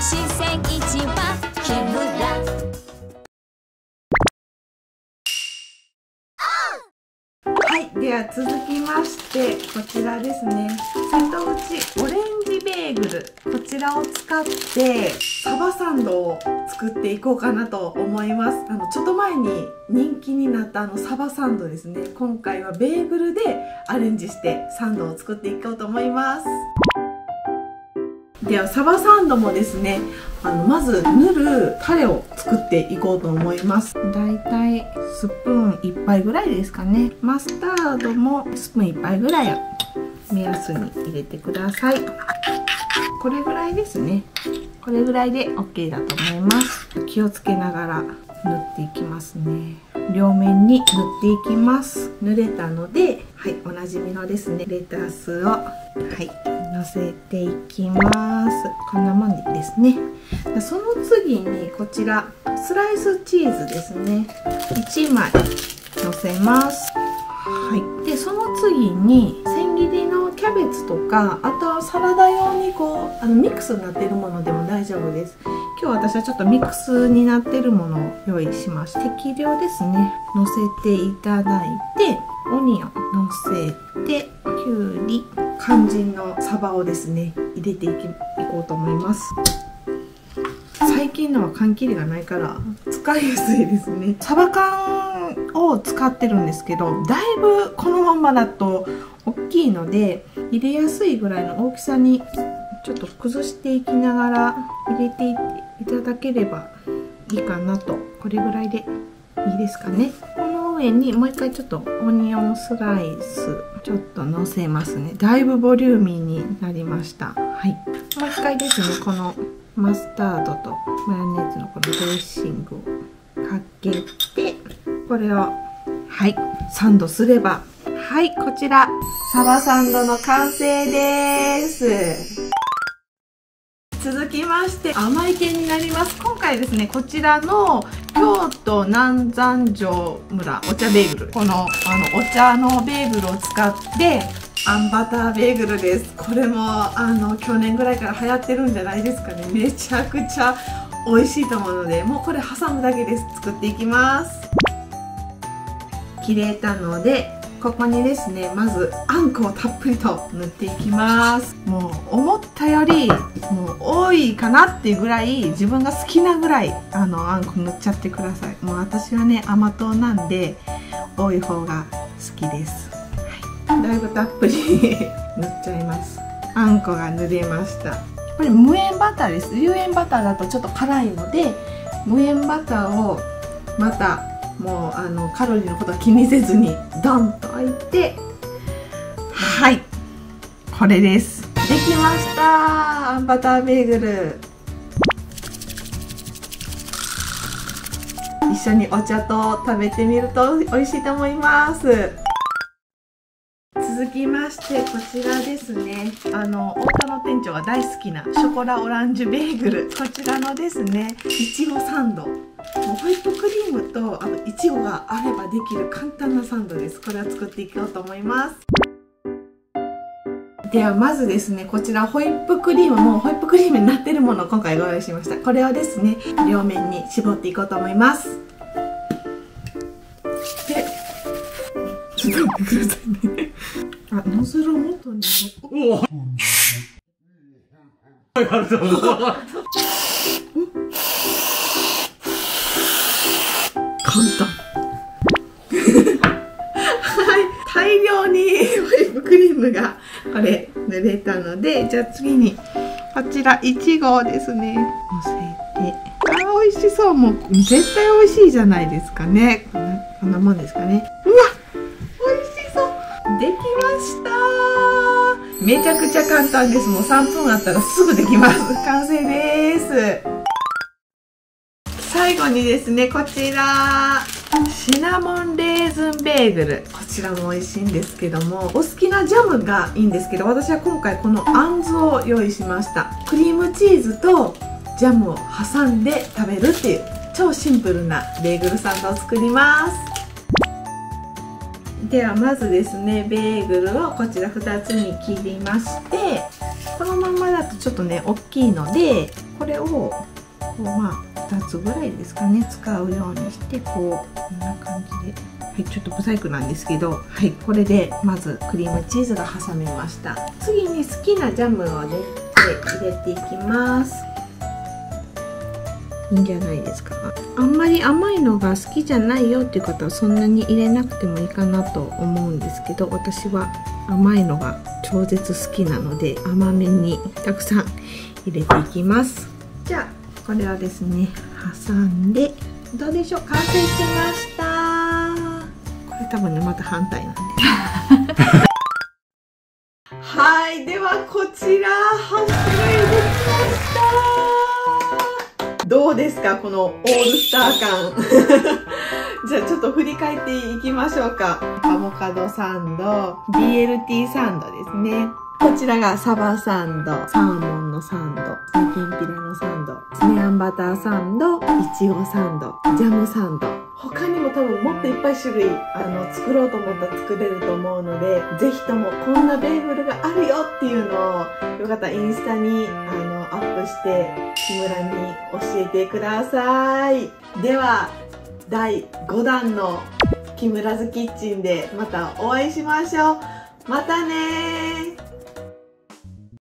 新鮮市場木村。 はい、では続きましてこちらですね、瀬戸内オレンジベーグル、こちらを使ってサバサンドを作っていこうかなと思います。ちょっと前に人気になったサバサンドですね、今回はベーグルでアレンジしてサンドを作っていこうと思います。ではサバサンドもですね、まず塗るタレを作っていこうと思います。だいたいスプーン1杯ぐらいですかね。マスタードもスプーン1杯ぐらいを目安に入れてください。これぐらいですね。これぐらいで OK だと思います。気をつけながら塗っていきますね。両面に塗っていきます。塗れたので、はい、おなじみのですね、レタスを、はい、のせていきます。こんなもんでですね。その次にこちらスライスチーズですね、1枚のせます。はい、でその次に千切りのキャベツとか、あとはサラダ用にミックスになっているものでも大丈夫です。今日私はちょっとミックスになっているものを用意しまして、適量ですねのせていただいて、オニオンのせて、きゅうり、肝心のサバをですね入れていこうと思います。最近のは缶切りがないから使いやすいですね。サバ缶を使ってるんですけど、だいぶこのままだと大きいので、入れやすいぐらいの大きさにちょっと崩していきながら入れていっていただければいいかなと。これぐらいでいいですかね。この上にもう一回ちょっとオニオンスライスちょっとのせますね。だいぶボリューミーになりました。はい、もう一回ですね、このマスタードとマヨネーズのこのドレッシングをかけて、これをはいサンドすれば、はい、こちらサバサンドの完成です。続きまして甘い系になります。今回ですね、こちらの京都南山城村お茶ベーグル、このお茶のベーグルを使ってあんバターベーグルです。これも去年ぐらいから流行ってるんじゃないですかね。めちゃくちゃ美味しいと思うので、もうこれ挟むだけです。作っていきます。切れたので、ここにですね、まずあんこをたっぷりと塗っていきます。もう思ったよりもう多いかなっていうぐらい、自分が好きなぐらいあんこ塗っちゃってください。もう私はね甘党なんで多い方が好きです。はい、だいぶたっぷり塗っちゃいます。あんこが塗れました。これ無塩バターです。有塩バターだとちょっと辛いので、無塩バターをまたもうカロリーのことは気にせずにドンと置いて、はい、これです。できました、あんバターベーグル。一緒にお茶と食べてみると美味しいと思います。続きましてこちらですね、太田の店長が大好きなショコラオランジュベーグル、こちらのですねいちごサンド、ホイップクリームといちごがあればできる簡単なサンドです。これを作っていこうと思います。ではまずですね、こちらホイップクリーム、もうホイップクリームになってるものを今回ご用意しました。これをですね両面に絞っていこうと思います。でちょっと待ってくださいね。ノズルを元に簡単はい、大量にホイップクリームがこれ塗れたので、じゃあ次にこちらいちごをですねのせて、美味しそう。もう絶対美味しいじゃないですかね。こんなもんですかね。うわ、美味しそう。できました。めちゃくちゃ簡単です。もう3分あったらすぐできます。完成です。最後にですね、こちらシナモンレーズンベーグル、こちらも美味しいんですけども、お好きなジャムがいいんですけど、私は今回このあんずを用意しました。クリームチーズとジャムを挟んで食べるっていう超シンプルなベーグルサンドを作ります。ではまずですね、ベーグルをこちら2つに切りまして、このままだとちょっとね大きいので、ここれをこう2つぐらいですかね、使うようにして、こんな感じで、はい、ちょっと不細工なんですけど、はい、これでまずクリームチーズが挟めました。次に好きなジャムをね入れていきます。いいんじゃないですか。あんまり甘いのが好きじゃないよっていう方はそんなに入れなくてもいいかなと思うんですけど、私は甘いのが超絶好きなので甘めにたくさん入れていきます。じゃあこれをですね挟んで、どうでしょう、完成しました。これ多分ねまた反対なんではい、ではこちら8種類できました。どうですか、このオールスター感じゃあちょっと振り返っていきましょうか。アボカドサンド、 BLT サンドですね。こちらがサバサンド、サーモンのサンド、きんぴらのサンド、ツネあんバターサンド、いちごサンド、ジャムサンド、他にも多分もっといっぱい種類作ろうと思ったら作れると思うので、ぜひともこんなベーグルがあるよっていうのをよかったらインスタにアップして木村に教えてください。では第5弾の木村ズキッチンでまたお会いしましょう。またねー。